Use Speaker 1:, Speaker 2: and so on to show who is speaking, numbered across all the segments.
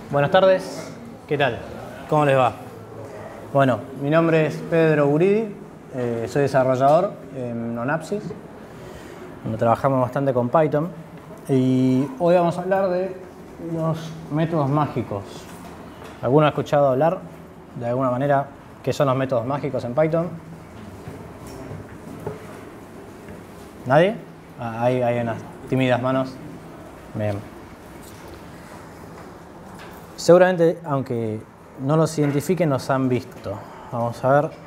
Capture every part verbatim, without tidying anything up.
Speaker 1: Buenas tardes, ¿qué tal? ¿Cómo les va? Bueno, mi nombre es Pedro Guridi, eh, soy desarrollador en Onapsis, donde trabajamos bastante con Python, y hoy vamos a hablar de los métodos mágicos. ¿Alguno ha escuchado hablar de alguna manera qué son los métodos mágicos en Python? ¿Nadie? Ah, hay, hay unas tímidas manos. Bien. Seguramente, aunque no los identifiquen, los han visto. Vamos a ver.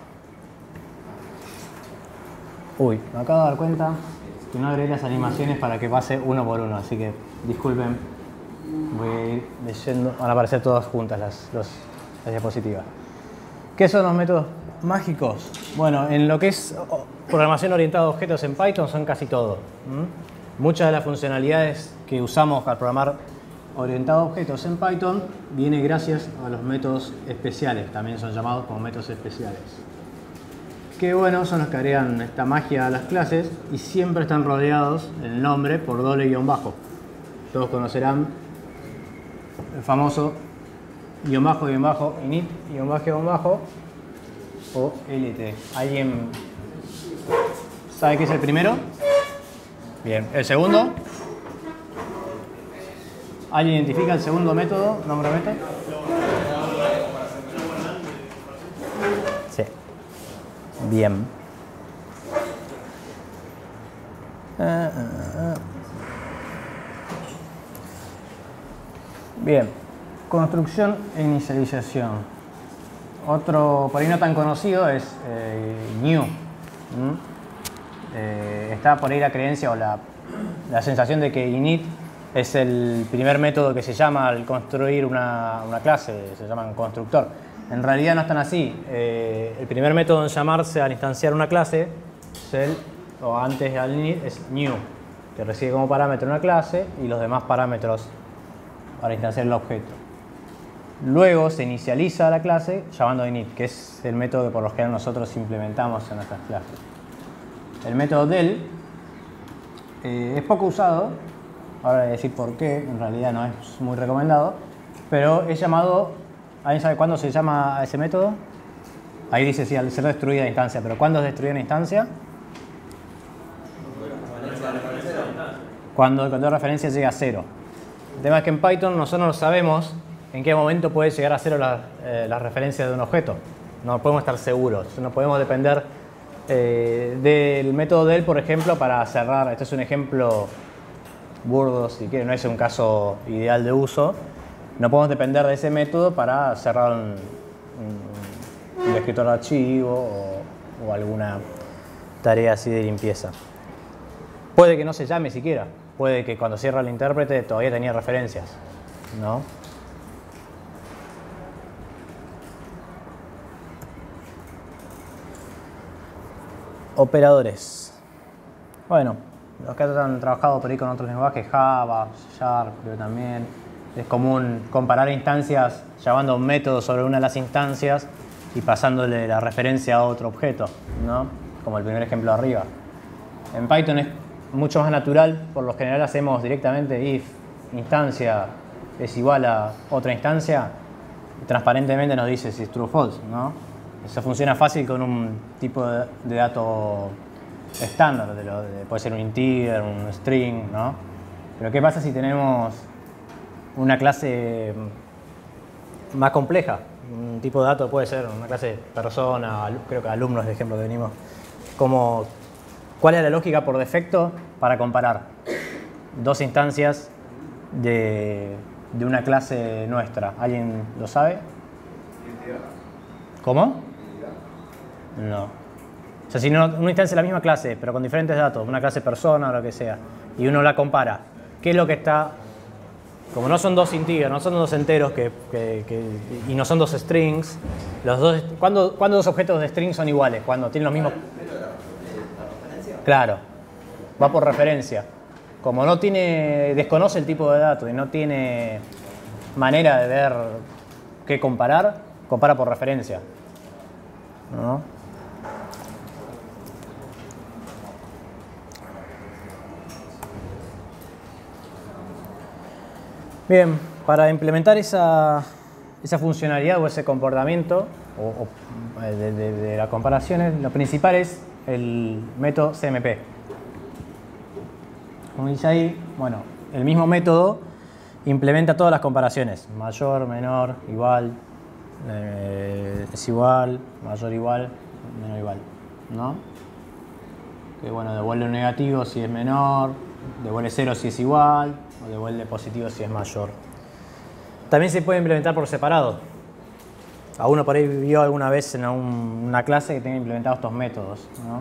Speaker 1: Uy, me acabo de dar cuenta que no agregué las animaciones para que pase uno por uno, así que disculpen. Voy a ir leyendo. Van a aparecer todas juntas las, los, las diapositivas. ¿Qué son los métodos mágicos? Bueno, en lo que es programación orientada a objetos en Python son casi todo. ¿Mm? Muchas de las funcionalidades que usamos para programar orientado a objetos en Python viene gracias a los métodos especiales, también son llamados como métodos especiales. Que bueno, son los que agregan esta magia a las clases y siempre están rodeados en el nombre por doble guión bajo. Todos conocerán el famoso guión bajo, guión bajo, init, guión bajo, guión bajo o lt. ¿Alguien sabe qué es el primero? Bien, el segundo. ¿Alguien identifica el segundo método, nombre método? Sí. Bien. Uh, uh, uh. Bien. Construcción e inicialización. Otro, por ahí no tan conocido, es eh, new. ¿Mm? Eh, está por ahí la creencia o la, la sensación de que init es el primer método que se llama al construir una, una clase, se llama constructor. En realidad no es tan así. Eh, el primer método en llamarse al instanciar una clase es el, o antes al init, es new, que recibe como parámetro una clase y los demás parámetros para instanciar el objeto. Luego se inicializa la clase llamando init, que es el método que por lo general nosotros implementamos en nuestras clases. El método del eh, es poco usado. Ahora voy a decir por qué, en realidad no es muy recomendado, pero es llamado, ¿alguien sabe cuándo se llama a ese método? Ahí dice sí, al ser destruida la instancia, pero ¿cuándo es destruida una instancia? Cuando el contador de referencia llega a cero. El tema es que en Python nosotros no sabemos en qué momento puede llegar a cero la, eh, la referencia de un objeto. No podemos estar seguros, no podemos depender eh, del método del, por ejemplo, para cerrar. Este es un ejemplo burdo, si quieren, no es un caso ideal de uso. No podemos depender de ese método para cerrar un, un, un escritor de archivo o, o alguna tarea así de limpieza. Puede que no se llame siquiera, puede que cuando cierra el intérprete todavía tenía referencias, ¿no? Operadores. Bueno, los que han trabajado por ahí con otros lenguajes, Java, Sharp, creo también, es común comparar instancias llamando un método sobre una de las instancias y pasándole la referencia a otro objeto, ¿no? Como el primer ejemplo de arriba. En Python es mucho más natural, por lo general hacemos directamente if instancia es igual a otra instancia, y transparentemente nos dice si es true o false, ¿no? Eso funciona fácil con un tipo de, de dato estándar, de lo, de, puede ser un integer, un string, ¿no? Pero ¿qué pasa si tenemos una clase más compleja? Un tipo de dato puede ser una clase persona, creo que alumnos, el ejemplo que venimos. Como, ¿cuál es la lógica por defecto para comparar dos instancias de, de una clase nuestra? ¿Alguien lo sabe? ¿Cómo? No. O sea, si no, una instancia de la misma clase, pero con diferentes datos, una clase persona o lo que sea, y uno la compara, ¿qué es lo que está? Como no son dos integers, no son dos enteros que, que, que, y no son dos strings, los dos, ¿cuándo, ¿cuándo dos objetos de string son iguales? Cuando tienen los mismos. Claro, va por referencia. Como no tiene, desconoce el tipo de dato y no tiene manera de ver qué comparar, compara por referencia, ¿no? Bien, para implementar esa, esa funcionalidad o ese comportamiento o, o de, de, de las comparaciones, lo principal es el método C M P. Como dice ahí, bueno, el mismo método implementa todas las comparaciones, mayor, menor, igual, eh, es igual, mayor, igual, menor, igual, ¿no? Que bueno, devuelve un negativo si es menor, devuelve cero si es igual, o devuelve positivo si es mayor. También se puede implementar por separado. A uno por ahí vio alguna vez en un, una clase que tenga implementados estos métodos, ¿no?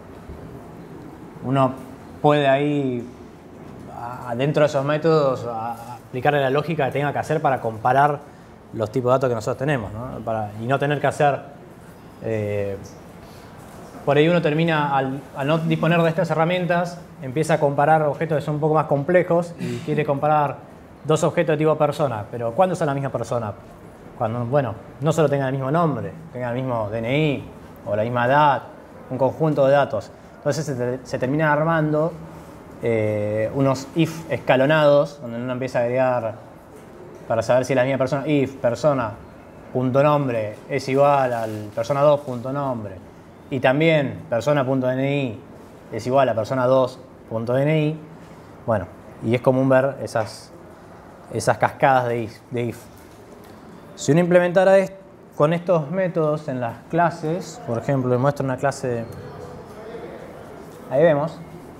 Speaker 1: Uno puede ahí, dentro de esos métodos, a, aplicarle la lógica que tenga que hacer para comparar los tipos de datos que nosotros tenemos, ¿no? Para, y no tener que hacer... Eh, por ahí uno termina, al, al no disponer de estas herramientas, empieza a comparar objetos que son un poco más complejos y quiere comparar dos objetos de tipo persona. Pero ¿cuándo son la misma persona? Cuando, bueno, no solo tengan el mismo nombre, tengan el mismo D N I o la misma edad, un conjunto de datos. Entonces se, te, se terminan armando eh, unos if escalonados, donde uno empieza a agregar para saber si es la misma persona, if persona punto nombre es igual al persona dos punto nombre. Y también persona.dni es igual a persona dos.dni. Bueno, y es común ver esas, esas cascadas de if, de if. Si uno implementara esto, con estos métodos en las clases, por ejemplo, les muestro una clase de... Ahí vemos.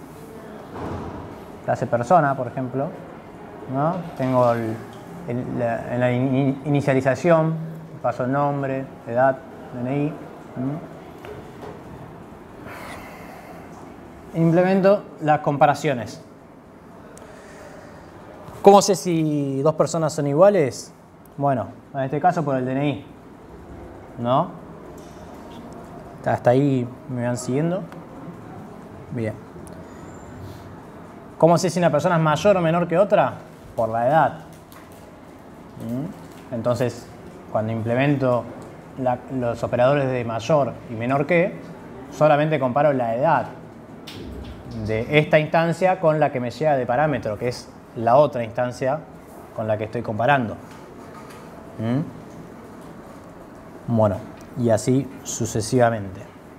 Speaker 1: Clase persona, por ejemplo, ¿no? Tengo el, el, la, en la in, inicialización, paso el nombre, edad, D N I. ¿no? Implemento las comparaciones. ¿Cómo sé si dos personas son iguales? Bueno, en este caso por el D N I, ¿no? Hasta ahí me van siguiendo. Bien. ¿Cómo sé si una persona es mayor o menor que otra? Por la edad. Entonces, cuando implemento la, los operadores de mayor y menor que, solamente comparo la edad de esta instancia con la que me llega de parámetro, que es la otra instancia con la que estoy comparando. ¿Mm? Bueno, y así sucesivamente.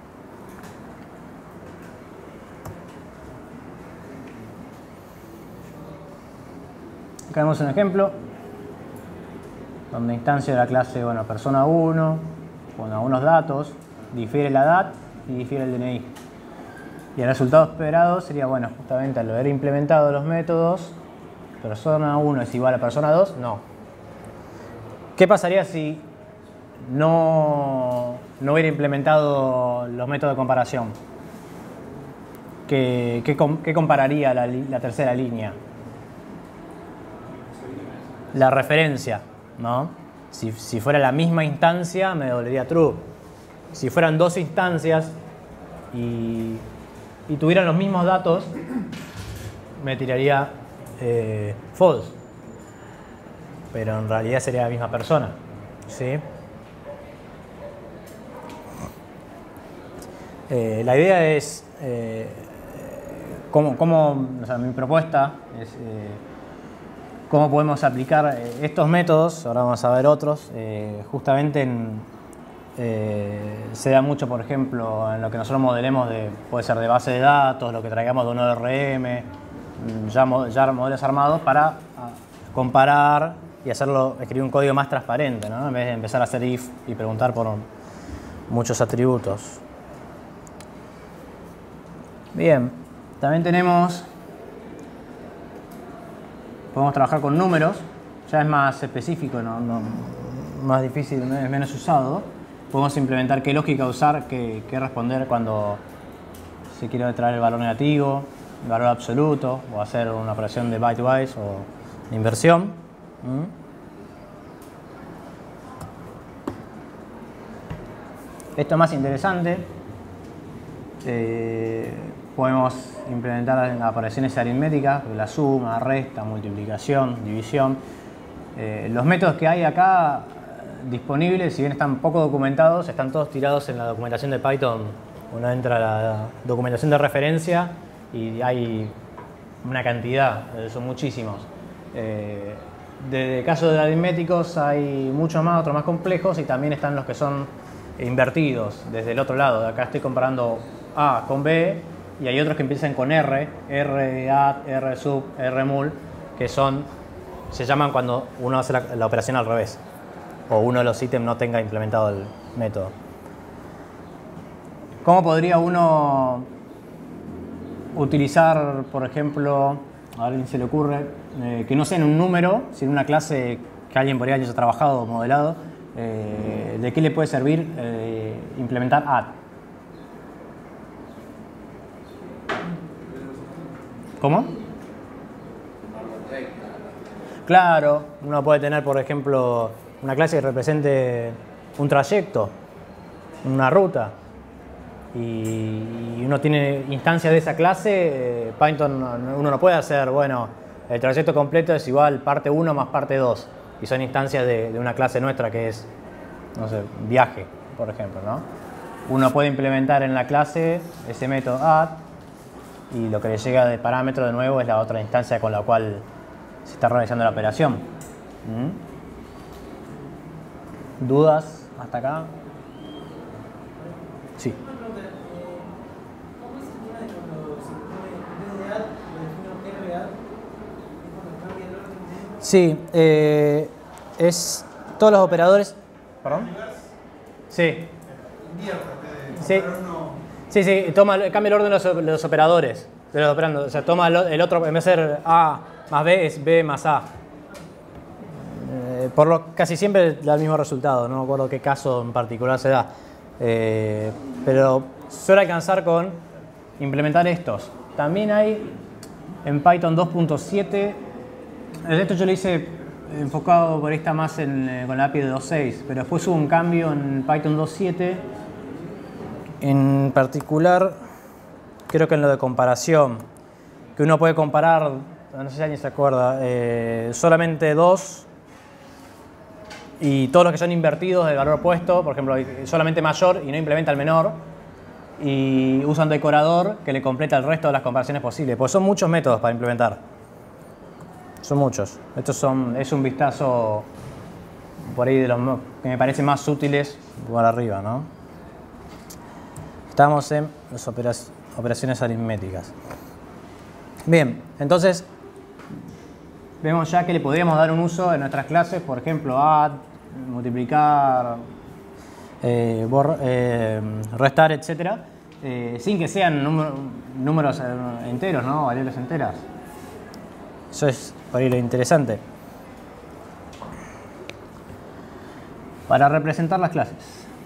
Speaker 1: Acá vemos un ejemplo donde instancia de la clase, bueno, persona uno, con algunos datos, difiere la edad y difiere el D N I. Y el resultado esperado sería, bueno, justamente al haber implementado los métodos, persona uno es igual a persona dos, no. ¿Qué pasaría si no, no hubiera implementado los métodos de comparación? ¿Qué, qué, qué compararía la, la tercera línea? La referencia, ¿no? Si, si fuera la misma instancia, me devolvería true. Si fueran dos instancias y... y tuvieran los mismos datos, me tiraría eh, false. Pero en realidad sería la misma persona, ¿sí? Eh, la idea es, eh, cómo, cómo, o sea, mi propuesta es eh, cómo podemos aplicar estos métodos, ahora vamos a ver otros, eh, justamente en... Eh, se da mucho, por ejemplo, en lo que nosotros modelemos, de, puede ser de base de datos, lo que traigamos de un O R M, ya, ya modelos armados para a, comparar y hacerlo, escribir un código más transparente, ¿no? En vez de empezar a hacer if y preguntar por muchos atributos. Bien, también tenemos, podemos trabajar con números, ya es más específico, no, no, más difícil, es menos usado. Podemos implementar qué lógica usar, qué, qué responder cuando se quiere traer el valor negativo, el valor absoluto, o hacer una operación de byte-wise o de inversión. ¿Mm? Esto es más interesante. Eh, podemos implementar operaciones aritméticas, la suma, resta, multiplicación, división. Eh, los métodos que hay acá disponibles, si bien están poco documentados, están todos tirados en la documentación de Python. Uno entra a la documentación de referencia y hay una cantidad, son muchísimos. Eh, de casos de aritméticos hay muchos más, otros más complejos, y también están los que son invertidos desde el otro lado. Acá estoy comparando A con B, y hay otros que empiezan con R, R A T, R sub, R mul, que son, se llaman cuando uno hace la, la operación al revés, o uno de los ítems no tenga implementado el método. ¿Cómo podría uno utilizar, por ejemplo, a alguien se le ocurre, eh, que no sea en un número, sino en una clase que alguien por ahí haya trabajado o modelado? Eh, ¿De qué le puede servir eh, implementar A D? ¿Cómo? Claro, uno puede tener, por ejemplo, una clase que represente un trayecto, una ruta, y uno tiene instancias de esa clase. eh, Python, uno no puede hacer, bueno, el trayecto completo es igual parte uno más parte dos, y son instancias de, de una clase nuestra que es, no sé, viaje, por ejemplo, ¿no? Uno puede implementar en la clase ese método add, y lo que le llega de parámetro de nuevo es la otra instancia con la cual se está realizando la operación. ¿Mm? ¿Dudas hasta acá? Sí. Sí, eh, es todos los operadores. ¿Perdón? Sí. Sí, sí, sí, toma, cambia el orden de los, de los operadores. De los operandos. O sea, toma el, el otro, en vez de ser A más B, es B más A. Eh, por lo casi siempre da el mismo resultado, no me acuerdo qué caso en particular se da. Eh, pero suele alcanzar con implementar estos. También hay en Python dos punto siete. Esto yo lo hice enfocado por ahí, está más en, eh, con la A P I de dos punto seis, pero después hubo un cambio en Python dos punto siete, en particular creo que en lo de comparación, que uno puede comparar, no sé si alguien se acuerda, eh, solamente dos y todos los que son invertidos del valor opuesto, por ejemplo, solamente mayor y no implementa el menor, y usa un decorador que le completa el resto de las comparaciones posibles, porque son muchos métodos para implementar. Son muchos. Estos son, es un vistazo por ahí de los que me parecen más útiles por arriba, ¿no? Estamos en las operac- operaciones aritméticas. Bien, entonces vemos ya que le podríamos dar un uso en nuestras clases, por ejemplo, add, multiplicar, eh, borra, eh, restar, etcétera, eh, sin que sean número, números enteros, ¿no? Variables enteras. Eso es por ahí lo interesante. Para representar las clases.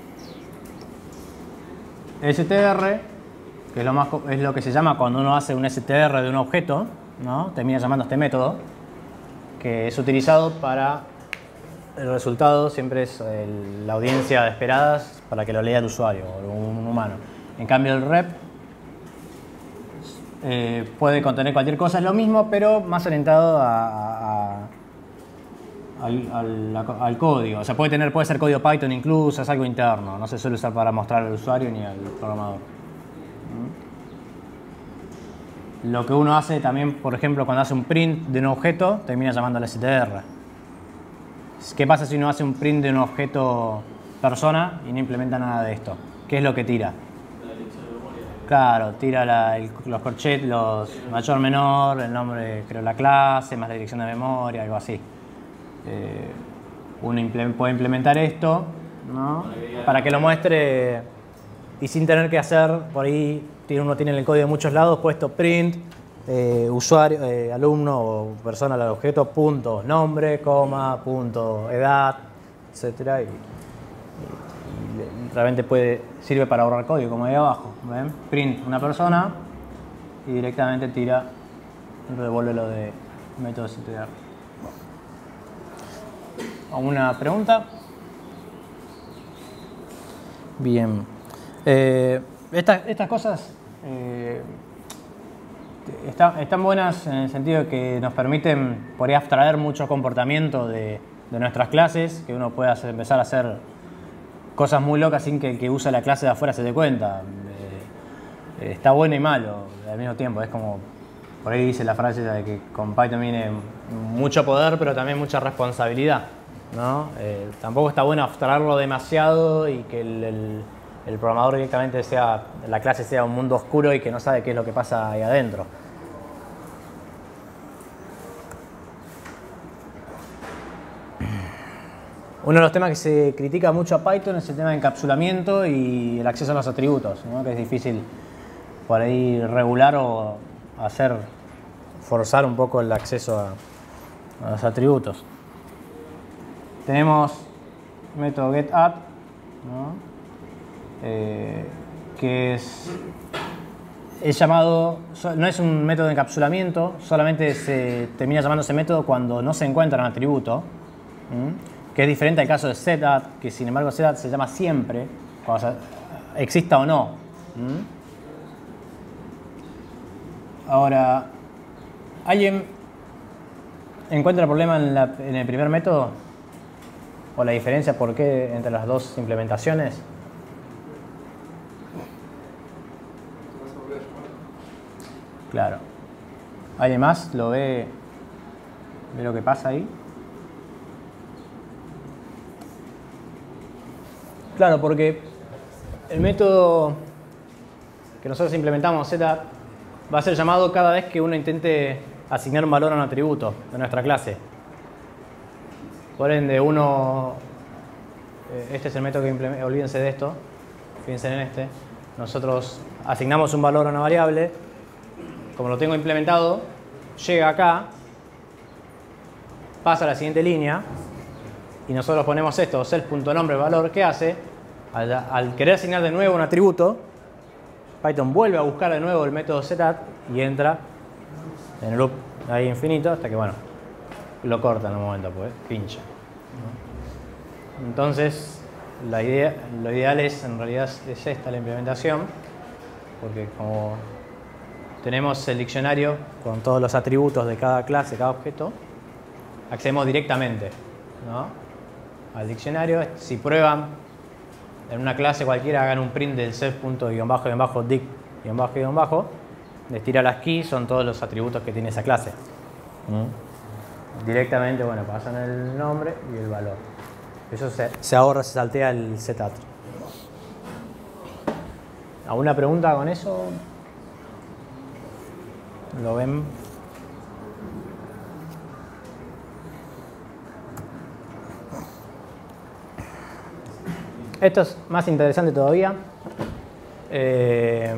Speaker 1: str, que es lo, más, es lo que se llama cuando uno hace un str de un objeto, ¿no? Termina llamando a este método, que es utilizado para el resultado, siempre es el, la audiencia de esperadas para que lo lea el usuario o un humano. En cambio el rep Eh, puede contener cualquier cosa, es lo mismo, pero más orientado a, a, a, al, al, al código. O sea, puede, tener, puede ser código Python incluso, es algo interno, no se suele usar para mostrar al usuario ni al programador. Lo que uno hace también, por ejemplo, cuando hace un print de un objeto, termina llamando al str. ¿Qué pasa si uno hace un print de un objeto persona y no implementa nada de esto? ¿Qué es lo que tira? Claro, tira la, el, los corchetes, los mayor, menor, el nombre, creo, la clase, más la dirección de memoria, algo así. Eh, uno imple- puede implementar esto, ¿no? Para que lo muestre y sin tener que hacer, por ahí uno tiene el código de muchos lados puesto print, eh, usuario, eh, alumno o persona al objeto, punto, nombre, coma, punto, edad, etcétera. Y, realmente puede, sirve para ahorrar código, como ahí abajo. ¿Ven? Print una persona y directamente tira, devuelve lo de método str. ¿Alguna pregunta? Bien. Eh, estas, estas cosas eh, está, están buenas en el sentido de que nos permiten por ahí abstraer mucho comportamiento de, de nuestras clases, que uno puede hacer, empezar a hacer cosas muy locas sin que el que usa la clase de afuera se dé cuenta. Eh, está bueno y malo al mismo tiempo. Es como por ahí dice la frase de que con Python viene mucho poder, pero también mucha responsabilidad, ¿no? Eh, tampoco está bueno abstraerlo demasiado y que el, el, el programador directamente sea, la clase sea un mundo oscuro y que no sabe qué es lo que pasa ahí adentro. Uno de los temas que se critica mucho a Python es el tema de encapsulamiento y el acceso a los atributos, ¿no? Que es difícil por ahí regular o hacer, forzar un poco el acceso a, a los atributos. Tenemos el método getAdd, ¿no? eh, que es, es llamado, no es un método de encapsulamiento, solamente se termina llamando ese método cuando no se encuentra un atributo, ¿sí? Que es diferente al caso de setAdd, que sin embargo setAdd se llama siempre, cuando exista o no. ¿Mm? Ahora, ¿alguien encuentra el problema en, la, en el primer método? ¿O la diferencia por qué entre las dos implementaciones? Claro. ¿Alguien más lo ve, ve lo que pasa ahí? Claro, porque el método que nosotros implementamos, setAdd, va a ser llamado cada vez que uno intente asignar un valor a un atributo de nuestra clase. Por ende, uno, este es el método que implementa, olvídense de esto, piensen en este. Nosotros asignamos un valor a una variable, como lo tengo implementado, llega acá, pasa a la siguiente línea, y nosotros ponemos esto, self.nombre valor, ¿qué hace? Al, al querer asignar de nuevo un atributo, Python vuelve a buscar de nuevo el método setAdd y entra en el loop ahí infinito hasta que, bueno, lo corta en un momento, pues pincha. Entonces, la idea, lo ideal es, en realidad, es esta la implementación, porque como tenemos el diccionario con todos los atributos de cada clase, cada objeto, accedemos directamente, ¿no? Al diccionario. Si prueban en una clase cualquiera, hagan un print del self.dic, les tira las keys, son todos los atributos que tiene esa clase. ¿Mm? Directamente, bueno, pasan el nombre y el valor. Eso se, se ahorra, se saltea el setAdd. ¿Alguna pregunta con eso? ¿Lo ven? Esto es más interesante todavía. Eh,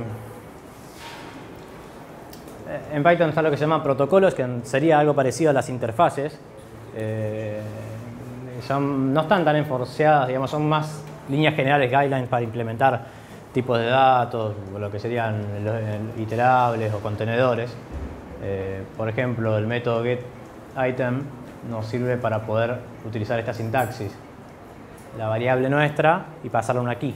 Speaker 1: en Python está lo que se llama protocolos, que sería algo parecido a las interfaces. Eh, son, no están tan enforceadas, digamos, son más líneas generales, guidelines para implementar tipos de datos, lo que serían iterables o contenedores. Eh, por ejemplo, el método getItem nos sirve para poder utilizar esta sintaxis. La variable nuestra y pasarla a una key.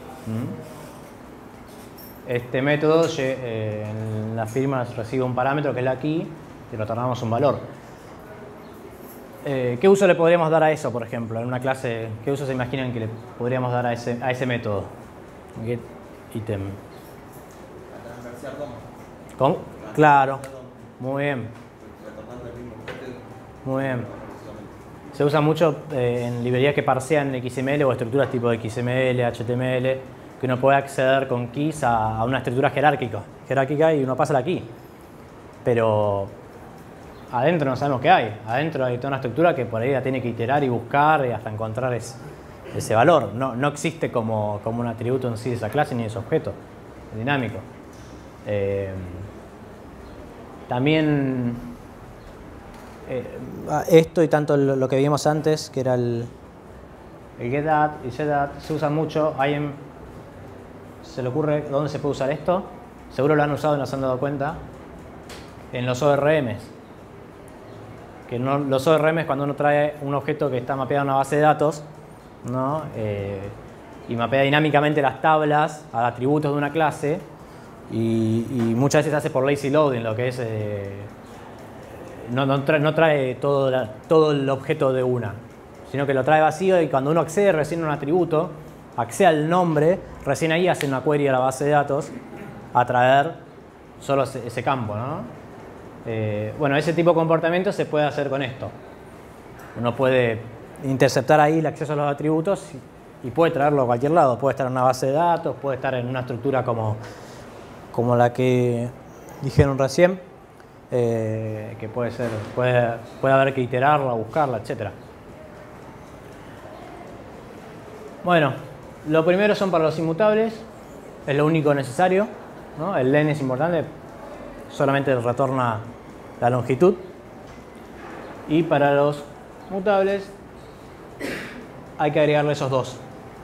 Speaker 1: Este método eh, en la firma recibe un parámetro que es la key y retornamos un valor. Eh, ¿Qué uso le podríamos dar a eso, por ejemplo? En una clase, ¿qué uso se imaginan que le podríamos dar a ese, a ese método? GetItem. ¿Cómo? Claro. Muy bien. Muy bien. Se usa mucho eh, en librerías que parsean X M L o estructuras tipo X M L, H T M L, que uno puede acceder con keys a, a una estructura jerárquica, jerárquica y uno pasa la key. Pero adentro no sabemos qué hay. Adentro hay toda una estructura que por ahí la tiene que iterar y buscar y hasta encontrar ese, ese valor. No, no existe como, como un atributo en sí de esa clase ni de ese objeto. Es dinámico. Eh, también... Eh, esto y tanto lo que vimos antes, que era el, el getAdd y setAdd, se usan mucho. ¿A alguien se le ocurre dónde se puede usar esto? Seguro lo han usado y no se han dado cuenta. En los O R Ms. Que no, los O R Ms, cuando uno trae un objeto que está mapeado a una base de datos, ¿no? eh, y mapea dinámicamente las tablas a atributos de una clase, y, y muchas veces se hace por lazy loading, lo que es... Eh, No, no trae, no trae todo, la, todo el objeto de una, sino que lo trae vacío y cuando uno accede recién a un atributo, accede al nombre, recién ahí hace una query a la base de datos a traer solo ese, ese campo, ¿no? Eh, bueno, ese tipo de comportamiento se puede hacer con esto. Uno puede interceptar ahí el acceso a los atributos y, y puede traerlo a cualquier lado. Puede estar en una base de datos, puede estar en una estructura como, como la que dijeron recién, eh, que puede ser, puede, puede haber que iterarla, buscarla, etcétera. Bueno, lo primero son para los inmutables, es lo único necesario, ¿no? El len es importante, solamente retorna la longitud. Y para los mutables hay que agregarle esos dos.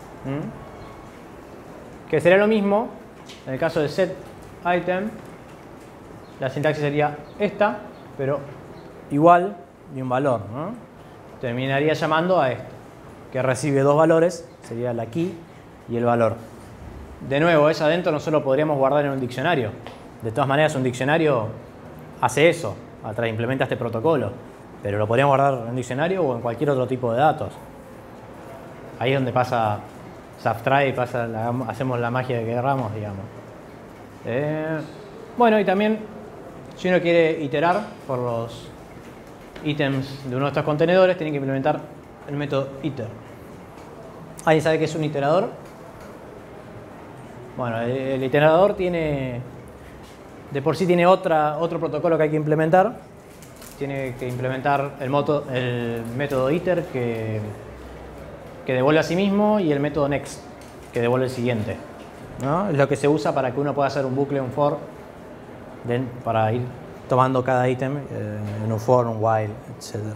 Speaker 1: ¿Mm? Que sería lo mismo en el caso de set item. La sintaxis sería esta, pero igual y un valor, ¿no? Terminaría llamando a esto, que recibe dos valores, sería la key y el valor. De nuevo, eso adentro no solo podríamos guardar en un diccionario. De todas maneras, un diccionario hace eso, atrás implementa este protocolo. Pero lo podríamos guardar en un diccionario o en cualquier otro tipo de datos. Ahí es donde pasa, se abstrae y pasa la, hacemos la magia que queramos, digamos. Eh, bueno, y también, si uno quiere iterar por los ítems de uno de estos contenedores, tiene que implementar el método iter. ¿Alguien sabe qué es un iterador? Bueno, el, el iterador tiene, de por sí tiene otra, otro protocolo que hay que implementar. Tiene que implementar el, moto, el método iter que, que devuelve a sí mismo y el método next que devuelve el siguiente, ¿no? Es lo que se usa para que uno pueda hacer un bucle, un for, de, para ir tomando cada ítem eh, en un for, un while, etcétera.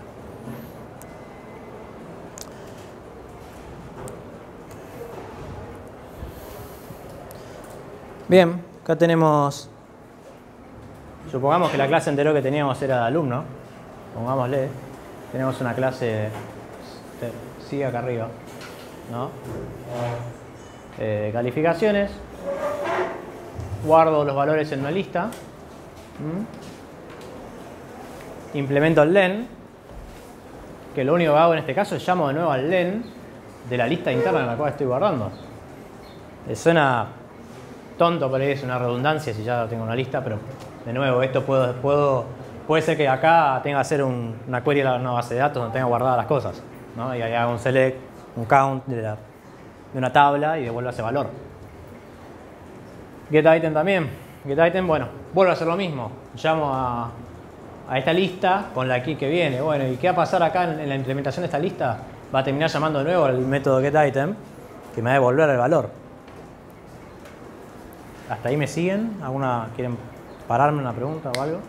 Speaker 1: Bien, acá tenemos, supongamos que la clase anterior que teníamos era de alumno, pongámosle, tenemos una clase, sigue acá arriba, ¿no? Eh, calificaciones, guardo los valores en una lista, ¿Mm? implemento el len, que lo único que hago en este caso es llamo de nuevo al len de la lista interna en la cual estoy guardando. Eh, suena tonto, pero es una redundancia si ya tengo una lista, pero de nuevo, esto puedo, puedo, puede ser que acá tenga que hacer un, una query a una base de datos donde tenga guardadas las cosas, ¿no? Y ahí hago un select, un count de, la, de una tabla y devuelvo ese valor. GetItem también. GetItem, bueno, vuelvo a hacer lo mismo. Llamo a, a esta lista con la key que viene. Bueno, ¿y qué va a pasar acá en, en la implementación de esta lista? Va a terminar llamando de nuevo al método getItem que me va a devolver el valor. ¿Hasta ahí me siguen? ¿Alguna quieren pararme una pregunta o algo?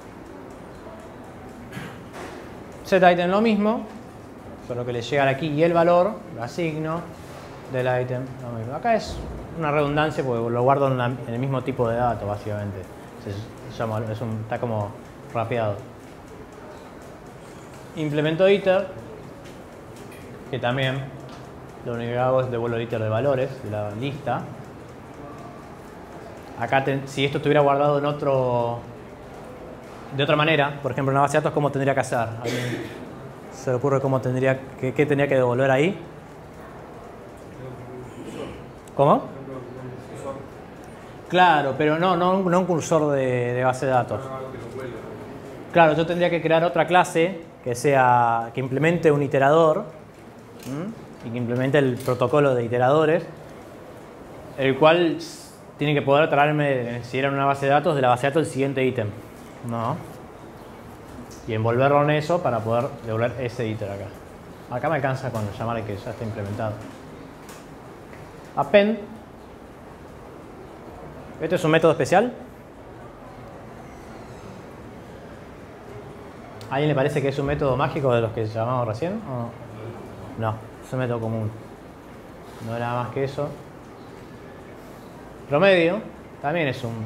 Speaker 1: setItem lo mismo, solo que le llega aquí y el valor, lo asigno, del item lo mismo. Acá es una redundancia porque lo guardo en, la, en el mismo tipo de dato, básicamente. Se, se llama, es un, está como rapeado. Implemento iter, que también lo único que hago es devuelvo el iter de valores de la lista. Acá, te, si esto estuviera guardado en otro, de otra manera, por ejemplo en una base de datos, ¿cómo tendría que hacer? ¿Alguien se le ocurre cómo tendría, qué, qué tendría que devolver ahí? ¿Cómo? Claro, pero no, no, no un cursor de, de base de datos. Claro, yo tendría que crear otra clase que sea, que implemente un iterador, ¿m? y que implemente el protocolo de iteradores, el cual tiene que poder traerme, si era una base de datos, de la base de datos el siguiente ítem, ¿no? Y envolverlo en eso para poder devolver ese ítem acá. Acá me alcanza con llamar el que ya está implementado. Append. ¿Este es un método especial? ¿A alguien le parece que es un método mágico de los que llamamos recién? ¿O no? No, es un método común. No era más que eso. Promedio también es un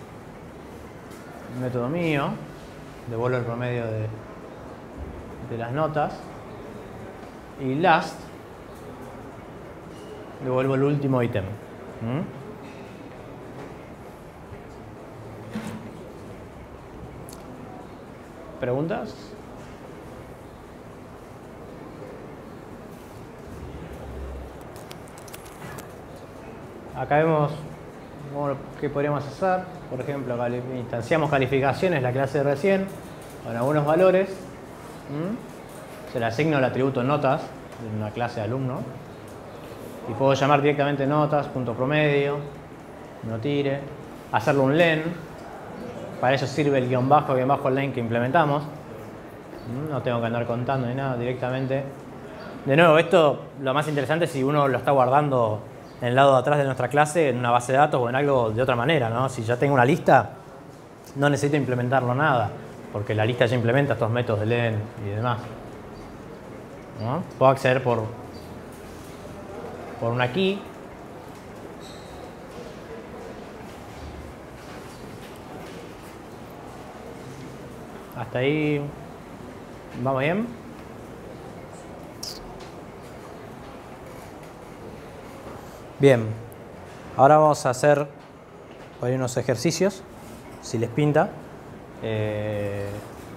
Speaker 1: método mío. Devuelvo el promedio de, de las notas. Y last, devuelvo el último ítem. ¿Mm? ¿Preguntas? Acá vemos ¿qué podríamos hacer? Por ejemplo, instanciamos calificaciones, la clase de recién, con algunos valores. ¿Mm? Se le asigno el atributo notas de una clase de alumno. Y puedo llamar directamente notas, punto promedio, no tire, hacerle un len. Para eso sirve el guión bajo, guión bajo len que implementamos. No tengo que andar contando ni nada, directamente. De nuevo, esto lo más interesante es si uno lo está guardando en el lado de atrás de nuestra clase, en una base de datos o en algo de otra manera, ¿no? Si ya tengo una lista, no necesito implementarlo nada, porque la lista ya implementa estos métodos de len y demás. ¿No? Puedo acceder por, por una key. Hasta ahí, ¿vamos bien? Bien, ahora vamos a hacer por ahí unos ejercicios, si les pinta. Eh,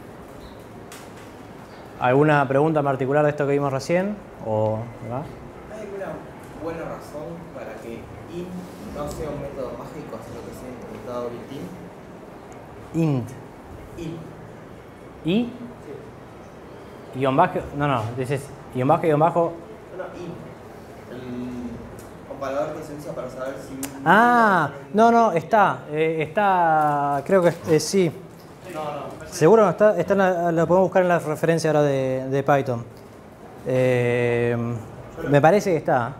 Speaker 1: ¿Alguna pregunta en particular de esto que vimos recién? ¿O, ¿verdad?
Speaker 2: ¿Hay alguna buena razón para que int no sea un método mágico, sino que sea implementado built-in?
Speaker 1: Int.
Speaker 2: Int.
Speaker 1: ¿Y?
Speaker 2: Sí.
Speaker 1: Guión bajo, no, no, dices guión bajo, guión bajo.
Speaker 2: No, no, int. El comparador que se usa para saber si...
Speaker 1: Ah, no, no, está, eh, está, creo que eh, sí.
Speaker 2: No, no.
Speaker 1: Seguro no está, está en la, lo podemos buscar en la referencia ahora de, de Python. Eh, me parece que está.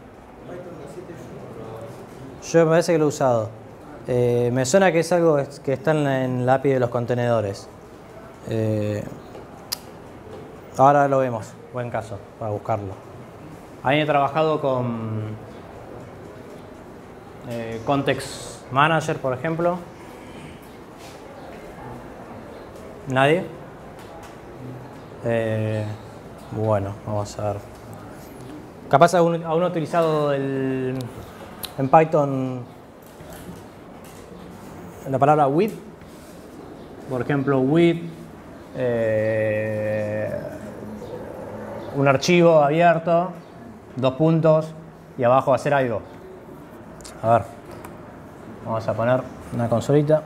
Speaker 1: Yo me parece que lo he usado. Eh, me suena que es algo que está en la, en la A P I de los contenedores. Eh, ahora lo vemos, buen caso para buscarlo. Ahí he trabajado con eh, Context Manager, por ejemplo. ¿Nadie? Eh, bueno, vamos a ver. Capaz aún, aún he utilizado el, en Python la palabra with. Por ejemplo, with eh, un archivo abierto, dos puntos y abajo hacer algo. A ver, vamos a poner una consolita.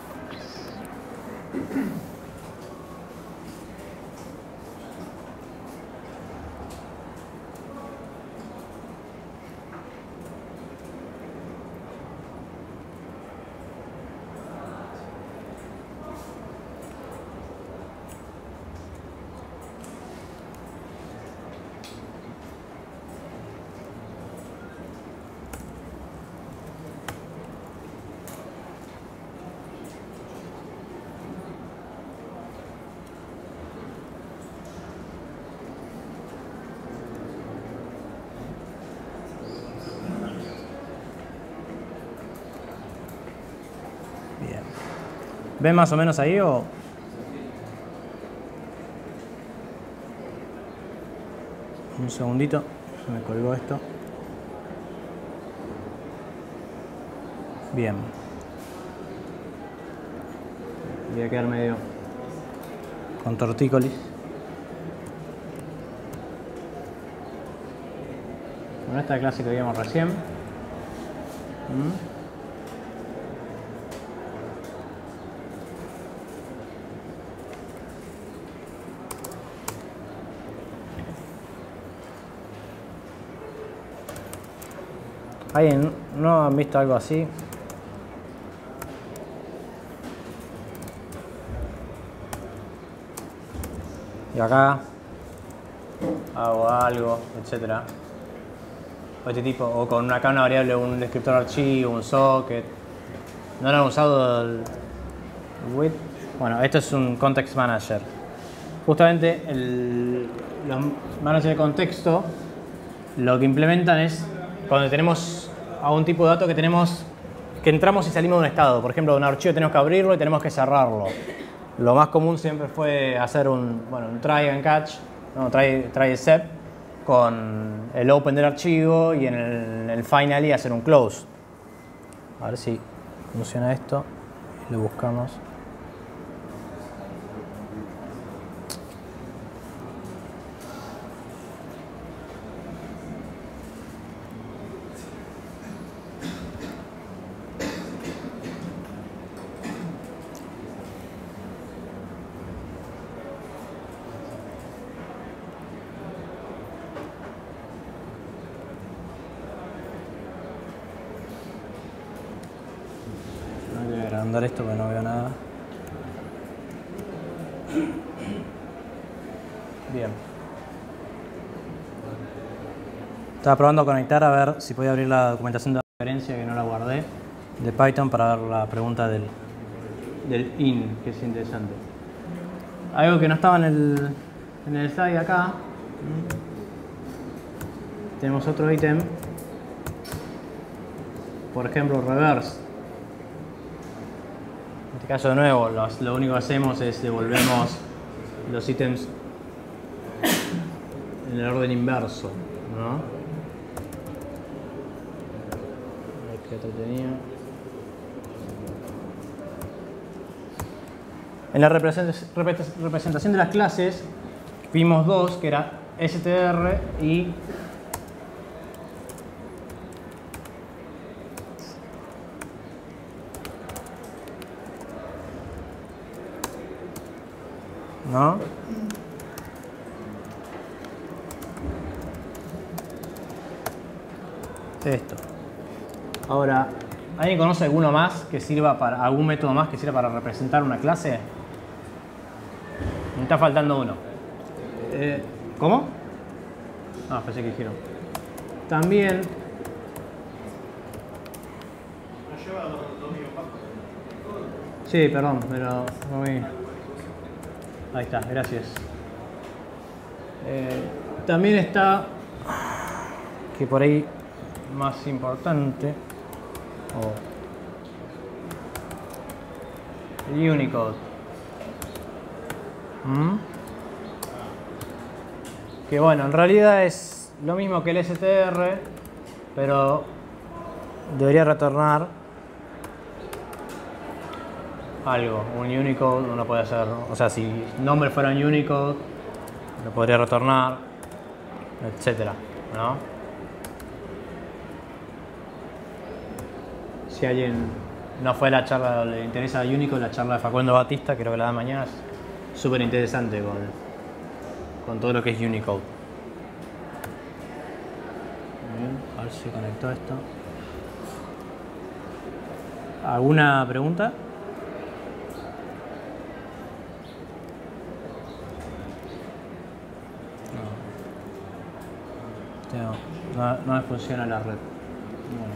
Speaker 1: ¿Ven más o menos ahí o...? Un segundito, se me colgó esto. Bien. Voy a quedar medio con tortícolis. Con esta clase que vimos recién. ¿Mm? ¿Alguien no han visto algo así? Y acá hago algo, etcétera. O este tipo, o con acá una variable, un descriptor de archivo, un socket. ¿No lo han usado el with? Bueno, esto es un context manager. Justamente el, los managers de contexto lo que implementan es cuando tenemos a un tipo de dato que tenemos que entramos y salimos de un estado. Por ejemplo, de un archivo tenemos que abrirlo y tenemos que cerrarlo. Lo más común siempre fue hacer un, bueno, un try and catch, no, try, try except, con el open del archivo y en el, el finally hacer un close. A ver si funciona esto. Lo buscamos. agrandar esto porque no veo nada. Bien. Estaba probando conectar a ver si podía abrir la documentación de referencia que no la guardé de Python para ver la pregunta del, del in, que es interesante. Algo que no estaba en el, en el slide acá. Tenemos otro ítem. Por ejemplo, reverse. En este caso, de nuevo, los, lo único que hacemos es devolvemos los ítems en el orden inverso, ¿no? A ver qué otro tenía. En la representación de las clases vimos dos, que era str y ¿no? Esto. Ahora, ¿alguien conoce alguno más que sirva para algún método más que sirva para representar una clase? Me está faltando uno. Eh, ¿Cómo? Ah, pensé que dijeron. También. Sí, perdón, pero muy... Ahí está, gracias. Eh, también está, que por ahí más importante, oh, el Unicode. ¿Mm? Que bueno, en realidad es lo mismo que el str, pero debería retornar algo, un Unicode. Uno puede hacer, o sea, si el nombre fuera un Unicode, lo podría retornar, etcétera, ¿no? Si a alguien no fue a la charla, le interesa a Unicode, la charla de Facundo Batista, creo que la da mañana, es súper interesante con, con todo lo que es Unicode. Bien, a ver si conectó esto. ¿Alguna pregunta? No, no me funciona la red. Bueno.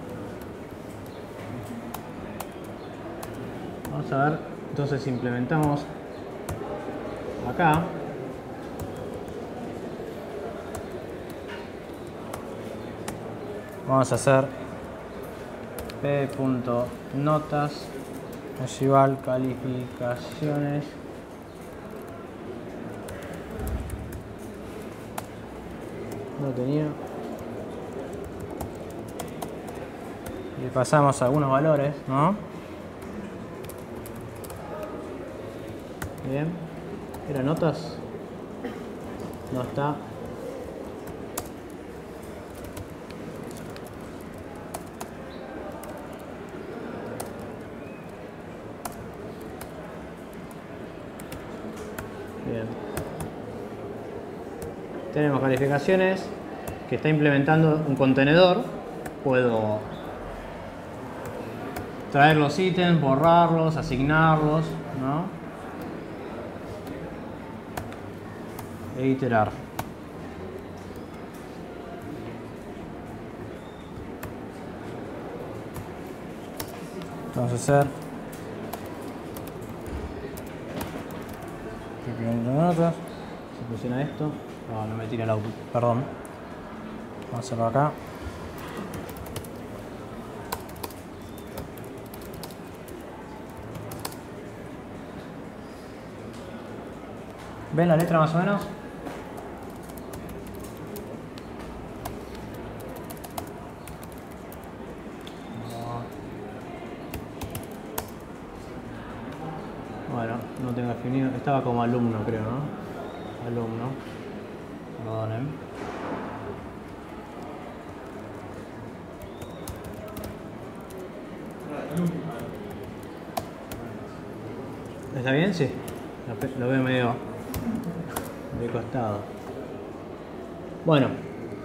Speaker 1: Vamos a ver, entonces implementamos acá. Vamos a hacer p.notas es igual calificaciones no tenía. Le pasamos algunos valores, ¿no? Bien. ¿Era notas? No está. Bien. Tenemos calificaciones que está implementando un contenedor. Puedo traer los ítems, borrarlos, asignarlos, ¿no? E iterar. Vamos a hacer notas. Se funciona esto. No, no me tira el output, perdón. Vamos a hacerlo acá. ¿Ven la letra más o menos? Bueno, no tengo definido. Estaba como alumno, creo, ¿no? Alumno. Perdonen. ¿Está bien? Sí. Lo veo medio de costado. Bueno,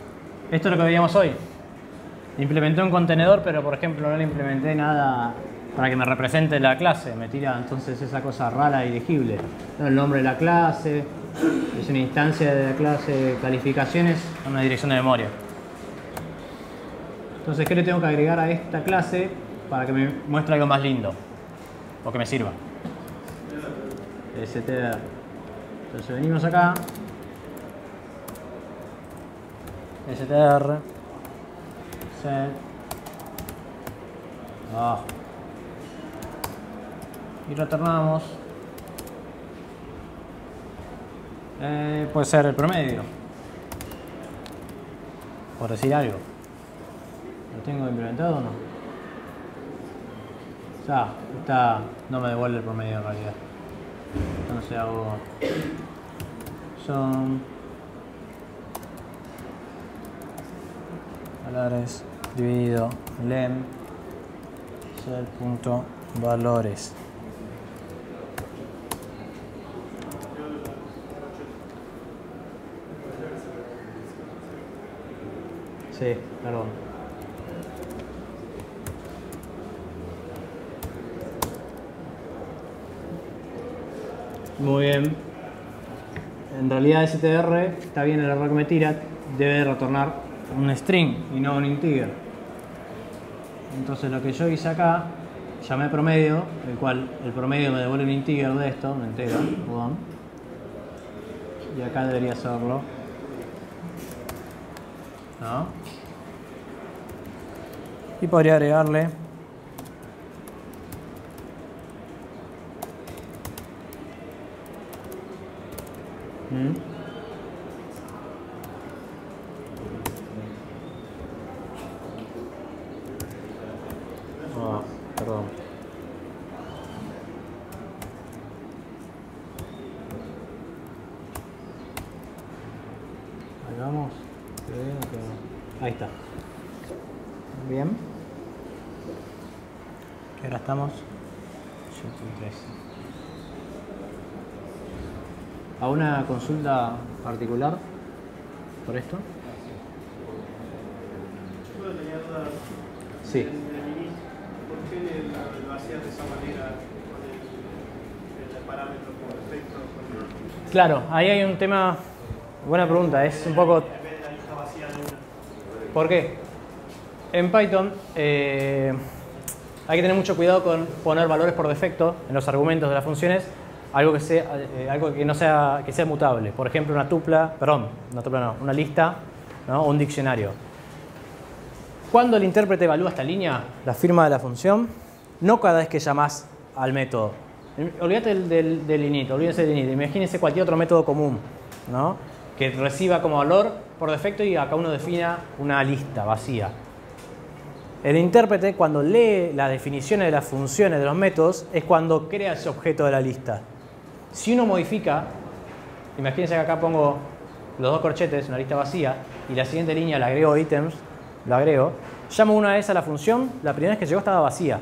Speaker 1: esto es lo que veíamos hoy. Implementé un contenedor, pero por ejemplo no le implementé nada para que me represente la clase. Me tira entonces esa cosa rara y legible. El nombre de la clase, es una instancia de la clase, calificaciones, una dirección de memoria. Entonces, ¿qué le tengo que agregar a esta clase para que me muestre algo más lindo? O que me sirva. str. Entonces venimos acá. str. Set. Ah. Y retornamos. Eh, puede ser el promedio. Por decir algo. ¿Lo tengo implementado o no? Ya, está, no me devuelve el promedio en realidad. Entonces hago son valores dividido lem ser punto valores. Sí, perdón. Muy bien. En realidad str, está bien el error que me tira, debe retornar un string y no un integer. Entonces lo que yo hice acá, llamé promedio, el cual el promedio me devuelve un integer de esto, un entero, perdón. Y acá debería hacerlo. ¿No? Y podría agregarle ¿Mm? Ah, perdón. Ahí vamos. Ahí está. Bien. ¿Qué hora estamos? tres. ¿A una consulta particular por esto?
Speaker 3: Yo puedo tener dudas.
Speaker 1: Sí.
Speaker 3: ¿Por qué lo hacías de esa manera con el, el parámetro por defecto?
Speaker 1: Claro, ahí hay un tema. Buena pregunta, es un poco.
Speaker 3: En vez de la lista vacía de una.
Speaker 1: ¿Por qué? En Python eh, hay que tener mucho cuidado con poner valores por defecto en los argumentos de las funciones. Algo que sea, eh, algo que no sea, que sea mutable. Por ejemplo, una tupla, perdón, una tupla no, una lista, ¿no? O un diccionario. Cuando el intérprete evalúa esta línea, la firma de la función, no cada vez que llamás al método. Olvídate del, del, del init, olvídate del init. Imagínense cualquier otro método común, ¿no? Que reciba como valor por defecto y acá uno defina una lista vacía. El intérprete, cuando lee las definiciones de las funciones de los métodos, es cuando crea ese objeto de la lista. Si uno modifica, imagínense que acá pongo los dos corchetes, una lista vacía, y la siguiente línea le agrego ítems, lo agrego, llamo una vez a la función, la primera vez que llegó estaba vacía.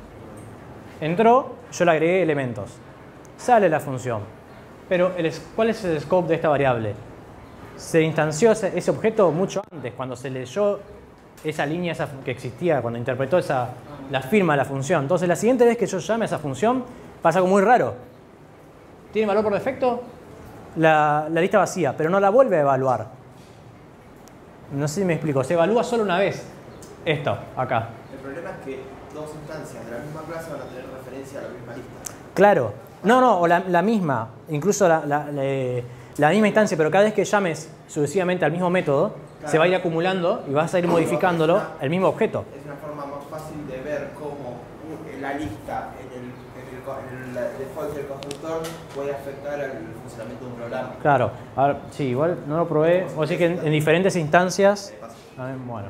Speaker 1: Entró, yo le agregué elementos. Sale la función. Pero, el, ¿cuál es el scope de esta variable? Se instanció ese, ese objeto mucho antes, cuando se leyó esa línea esa que existía, cuando interpretó esa, la firma de la función. Entonces, la siguiente vez que yo llame a esa función, pasa algo muy raro. Tiene valor por defecto la, la lista vacía, pero no la vuelve a evaluar. No sé si me explico. Se evalúa solo una vez esto, acá.
Speaker 2: El problema es que dos instancias de la misma clase van a tener referencia a la misma lista.
Speaker 1: Claro. No, no, o la, la misma. Incluso la, la, la, la misma instancia, pero cada vez que llames sucesivamente al mismo método, claro, se va a ir acumulando y vas a ir modificándolo una, el mismo objeto.
Speaker 2: Es una forma más fácil de ver cómo la lista en el, en el, en el default del constructor puede afectar al funcionamiento de un programa.
Speaker 1: Claro. A ver, sí, igual no lo probé. O sea que en, en diferentes instancias... A ver, bueno.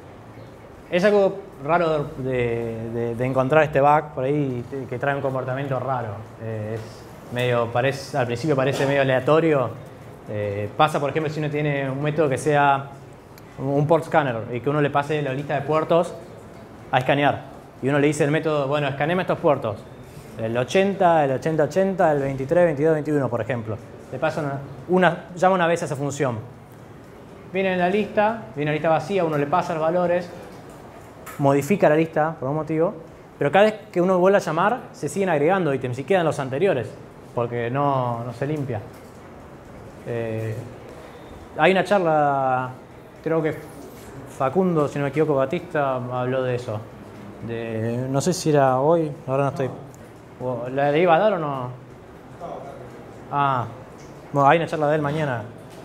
Speaker 1: Es algo raro de, de, de encontrar este bug por ahí que trae un comportamiento raro. Eh, es medio, parece, al principio parece medio aleatorio. Eh, pasa, por ejemplo, si uno tiene un método que sea un port scanner y que uno le pase la lista de puertos a escanear. Y uno le dice al método, bueno, escaneame estos puertos. El ochenta, el ochenta ochenta, el veintitrés, veintidós, veintiuno, por ejemplo. Le pasa una, una, llama una vez a esa función. Viene en la lista, viene la lista vacía, uno le pasa los valores, modifica la lista por un motivo pero cada vez que uno vuelve a llamar, se siguen agregando ítems y quedan los anteriores, porque no, no se limpia. Eh, hay una charla, creo que Facundo, si no me equivoco, Batista, habló de eso. De, no sé si era hoy, ahora no estoy... ¿La iba a dar o no? Ah, bueno, hay una charla de él mañana.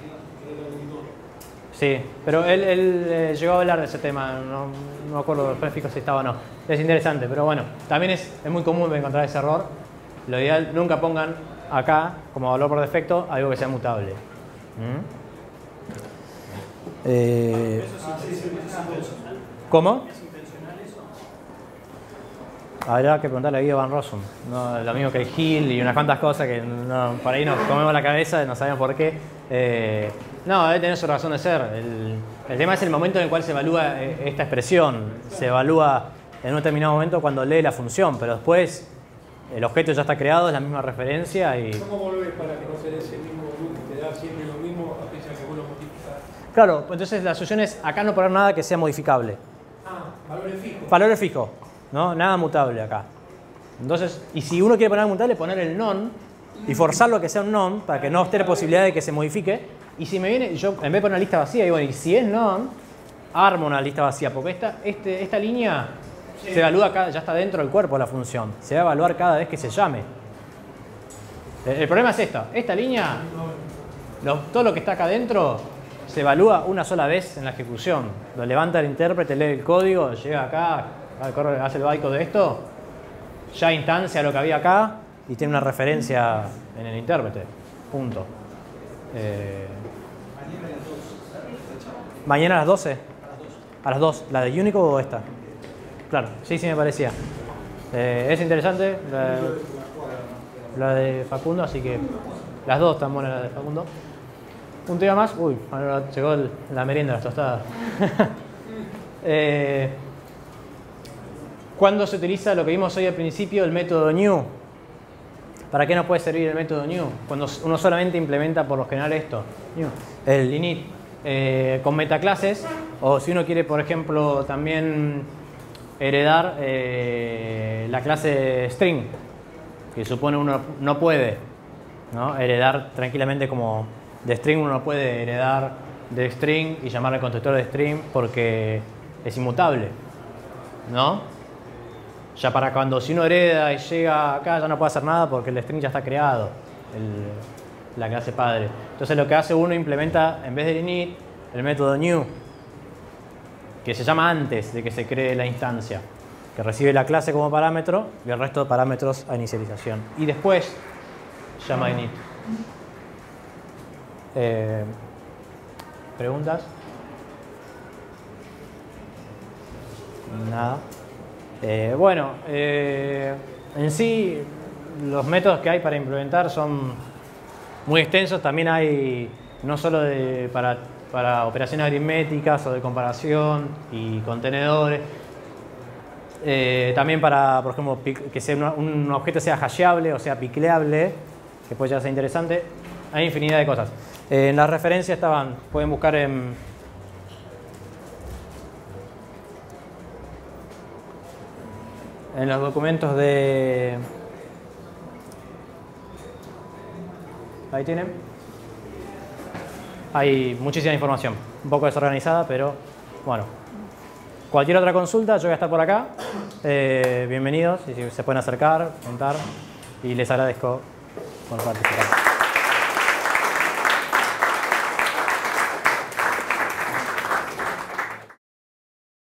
Speaker 1: Sí, pero él, él eh, llegó a hablar de ese tema, no, no me acuerdo después fijo si estaba o no. Es interesante, pero bueno, también es, es muy común encontrar ese error. Lo ideal, nunca pongan acá, como valor por defecto, algo que sea mutable. ¿Mm? Eh, ¿Cómo? Habrá que preguntarle a Guido Van Rossum, ¿no? Lo mismo que el Hill y unas cuantas cosas que no, por ahí nos comemos la cabeza y no sabemos por qué. Eh, no, debe tener su razón de ser. El, el tema es el momento en el cual se evalúa esta expresión. Se evalúa en un determinado momento cuando lee la función, pero después el objeto ya está creado, es la misma referencia y...
Speaker 4: ¿Cómo volvés para que no se dé ese mismo loop? Te da siempre lo mismo a pesar que vos lo modificás.
Speaker 1: Claro, entonces la solución es acá no poner nada que sea modificable.
Speaker 4: Ah, valores fijos.
Speaker 1: Valores fijos, ¿no? Nada mutable acá. Entonces, y si uno quiere poner mutable, poner el non y forzarlo a que sea un non para que no esté la posibilidad de que se modifique. Y si me viene, yo en vez de poner una lista vacía, digo, y si es non, armo una lista vacía, porque esta, este, esta línea sí. se evalúa acá, ya está dentro del cuerpo de la función. Se va a evaluar cada vez que se llame. El, el problema es esto, esta línea, lo, todo lo que está acá dentro, se evalúa una sola vez en la ejecución. Lo levanta el intérprete, lee el código, llega acá, hace el bytecode de esto, ya instancia lo que había acá y tiene una referencia en el intérprete. Punto. Eh, ¿Mañana a las doce? A las dos. ¿La de Unicode o esta? Claro, sí, sí me parecía. Eh, es interesante la, la de Facundo, así que las dos están buenas, la de Facundo. Un tema más. Uy, ahora llegó el, la merienda, las tostadas. eh, ¿Cuándo se utiliza lo que vimos hoy al principio, el método new? ¿Para qué nos puede servir el método new? Cuando uno solamente implementa por lo general esto, new, el init, eh, con metaclases, o si uno quiere, por ejemplo, también heredar eh, la clase string, que supone uno no puede, ¿no? Heredar tranquilamente como de string, uno no puede heredar de string y llamarle constructor de string porque es inmutable, ¿no? Ya para cuando si uno hereda y llega acá ya no puede hacer nada porque el string ya está creado, el, la clase padre. Entonces lo que hace uno implementa en vez del init el método new, que se llama antes de que se cree la instancia, que recibe la clase como parámetro y el resto de parámetros a inicialización. Y después llama init. Eh, ¿Preguntas? Nada. Eh, bueno, eh, en sí los métodos que hay para implementar son muy extensos. También hay no solo de, para, para operaciones aritméticas o de comparación y contenedores. Eh, también para, por ejemplo, que sea una, un objeto sea hasheable o sea picleable, que puede llegar a ser interesante. Hay infinidad de cosas. Eh, en las referencias estaban, pueden buscar en... En los documentos de... Ahí tienen. Hay muchísima información. Un poco desorganizada, pero bueno. Cualquier otra consulta, yo voy a estar por acá. Eh, bienvenidos y si se pueden acercar, preguntar. Y les agradezco por participar.